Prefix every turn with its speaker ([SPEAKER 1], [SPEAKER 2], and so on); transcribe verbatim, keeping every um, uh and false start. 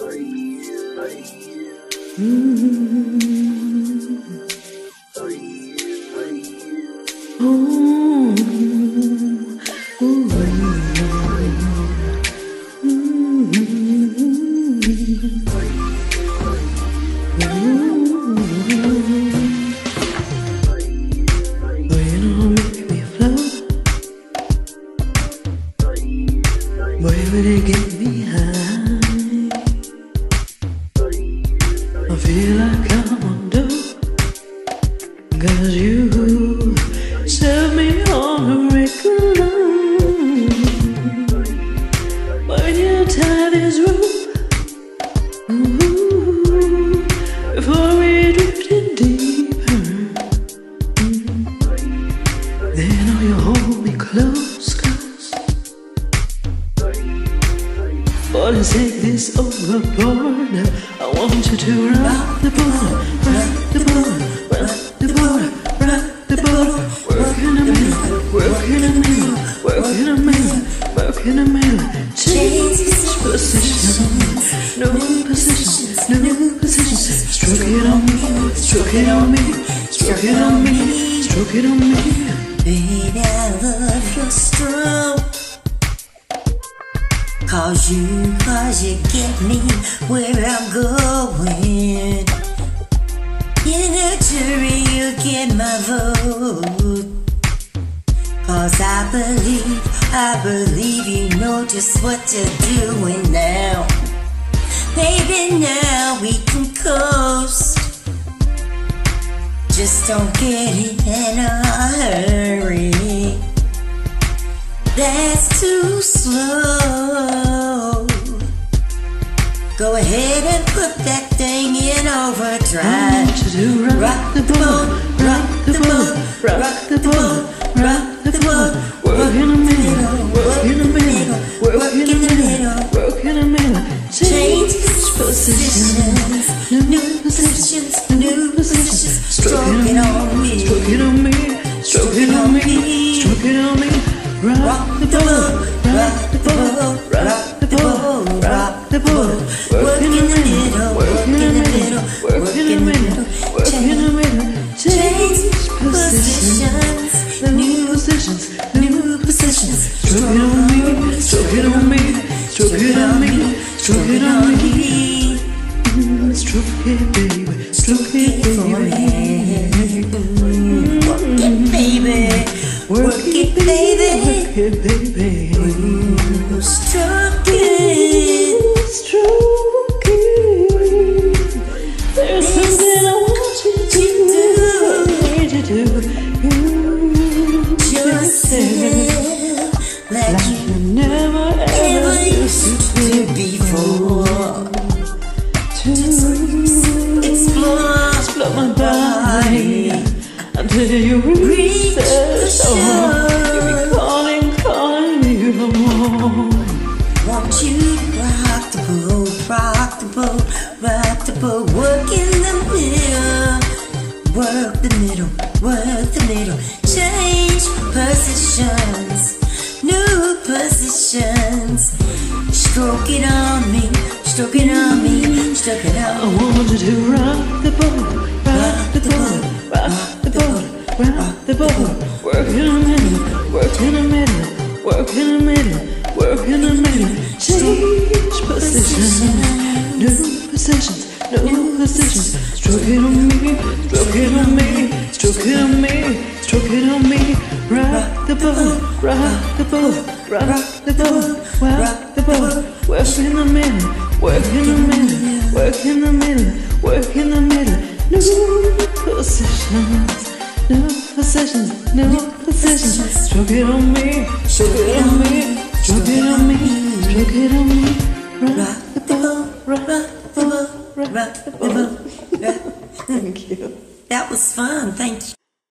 [SPEAKER 1] Baby, get me high. I feel like I'm on dope, 'cause you set me on a regular. When you tie this rope, ooh, before we drifted deeper, mm, then oh, you hold me close, 'cause boy, let's take this overboard. I want you to rock the boat, rock the boat, rock the boat, rock the boat. Work in the middle, work in the middle, work in the middle, work in the middle. Change positions, new positions, new positions. Stroke it on me, stroke it on me, stroke it on me, stroke it on me.
[SPEAKER 2] Baby, I love your stroke. Cause you, cause you get me where I'm going. You nurture, you get my vote. Cause I believe, I believe you know just what you're doing now. Baby, now we can coast. Just don't get in a hurry. That's too slow. Go ahead and put that thing in overdrive.
[SPEAKER 1] I want you to rock, rock the boat, rock the boat, rock the boat, rock the boat. Work in the middle, work in the middle, work in the middle, work in the middle. Change positions, new positions, new positions.
[SPEAKER 2] Stroke it on me,
[SPEAKER 1] stroke it on me, stroke it on me, stroke it on me. Rock the boat, rock the boat, rock the boat, rock the boat.
[SPEAKER 2] Work in the middle, work in the middle, work in the middle,
[SPEAKER 1] work in the middle.
[SPEAKER 2] Change positions, new positions, new positions.
[SPEAKER 1] Stroke it on me, stroke it on me, stroke it on me, stroke it on me. Stroke it, baby, stroke it, baby.
[SPEAKER 2] Work it, baby. Work it, baby.
[SPEAKER 1] Work it, baby.
[SPEAKER 2] Ooh, stroke it,
[SPEAKER 1] stroke it. There's something I want you to do. Need you to do.
[SPEAKER 2] Just feel like,
[SPEAKER 1] like
[SPEAKER 2] you
[SPEAKER 1] you never ever used to
[SPEAKER 2] before.
[SPEAKER 1] To
[SPEAKER 2] explore,
[SPEAKER 1] explore my body until you reach the shore. You'll be calling, calling me for more.
[SPEAKER 2] Want you to rock the boat, rock the boat, rock the boat. Work in the middle, work the middle, work the middle. Change positions, new positions. Stroke it on me, stroke it on me, stroke it on me.
[SPEAKER 1] I want you to rock the boat, rock the boat, rock the boat, rock the boat. Work in the middle, work in the middle, work in the middle, work in the middle. Change positions, new positions, new positions. Stroke it on me, stroke it on me, stroke it on me, stroke it on me. Rock the boat, rock the boat, rock the boat, rock the boat. Work in the middle, work in the middle, work in the middle, work in the middle. New positions, new positions, new positions. Stroke it on me, stroke it on me, stroke it on me, stroke it on me. Rock the boat, rock the boat, rock the boat.
[SPEAKER 2] Thank you. That was fun. Thank you.